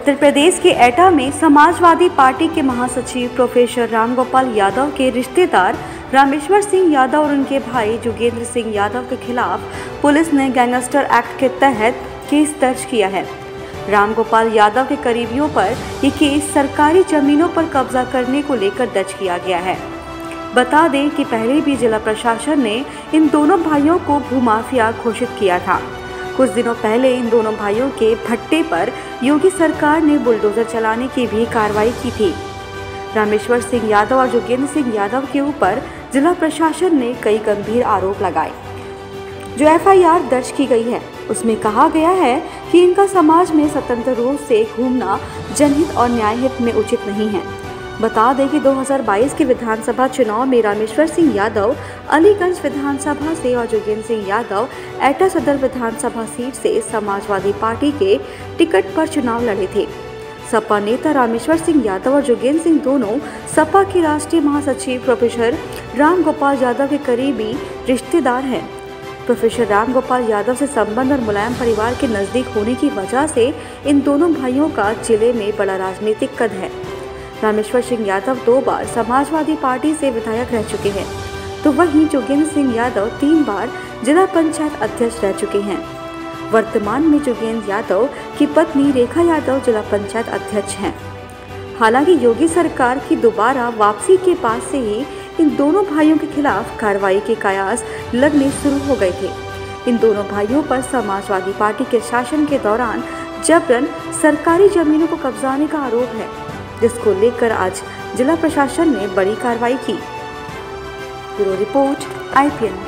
उत्तर प्रदेश के एटा में समाजवादी पार्टी के महासचिव प्रोफेसर रामगोपाल यादव के रिश्तेदार रामेश्वर सिंह यादव और उनके भाई जोगेंद्र सिंह यादव के खिलाफ पुलिस ने गैंगस्टर एक्ट के तहत केस दर्ज किया है। रामगोपाल यादव के करीबियों पर ये केस सरकारी जमीनों पर कब्जा करने को लेकर दर्ज किया गया है। बता दें कि पहले भी जिला प्रशासन ने इन दोनों भाइयों को भूमाफिया घोषित किया था। कुछ दिनों पहले इन दोनों भाइयों के भट्टे पर योगी सरकार ने बुलडोजर चलाने की भी कार्रवाई की थी। रामेश्वर सिंह यादव और जोगेंद्र सिंह यादव के ऊपर जिला प्रशासन ने कई गंभीर आरोप लगाए। जो एफआईआर दर्ज की गई है उसमें कहा गया है कि इनका समाज में स्वतंत्र रूप से घूमना जनहित और न्यायहित में उचित नहीं है। बता दें कि 2022 के विधानसभा चुनाव में रामेश्वर सिंह यादव अलीगंज विधानसभा से और जोगेंद्र सिंह यादव एटा सदर विधानसभा सीट से समाजवादी पार्टी के टिकट पर चुनाव लड़े थे। सपा नेता रामेश्वर सिंह यादव और जोगेंद्र सिंह दोनों सपा के राष्ट्रीय महासचिव प्रोफेसर रामगोपाल यादव के करीबी रिश्तेदार हैं। प्रोफेसर रामगोपाल यादव से संबंध और मुलायम परिवार के नजदीक होने की वजह से इन दोनों भाइयों का जिले में बड़ा राजनीतिक कद है। रामेश्वर सिंह यादव 2 बार समाजवादी पार्टी से विधायक रह चुके हैं, तो वहीं जोगेंद्र सिंह यादव 3 बार जिला पंचायत अध्यक्ष रह चुके हैं। वर्तमान में जोगेंद्र यादव की पत्नी रेखा यादव जिला पंचायत अध्यक्ष हैं। हालांकि योगी सरकार की दोबारा वापसी के बाद से ही इन दोनों भाइयों के खिलाफ कार्रवाई के कयास लगने शुरू हो गए थे। इन दोनों भाइयों पर समाजवादी पार्टी के शासन के दौरान जबरन सरकारी जमीनों को कब्जाने का आरोप है, जिसको लेकर आज जिला प्रशासन ने बड़ी कार्रवाई की। Bureau report IPN।